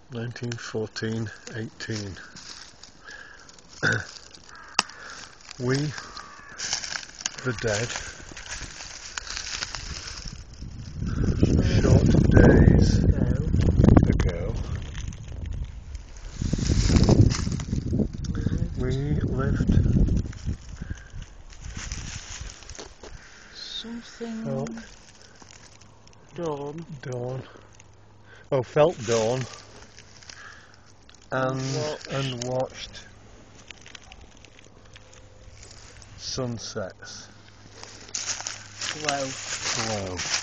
1914-18. We, the dead, short days ago, we lived something dawn. Oh, felt dawn and watched sunsets glow.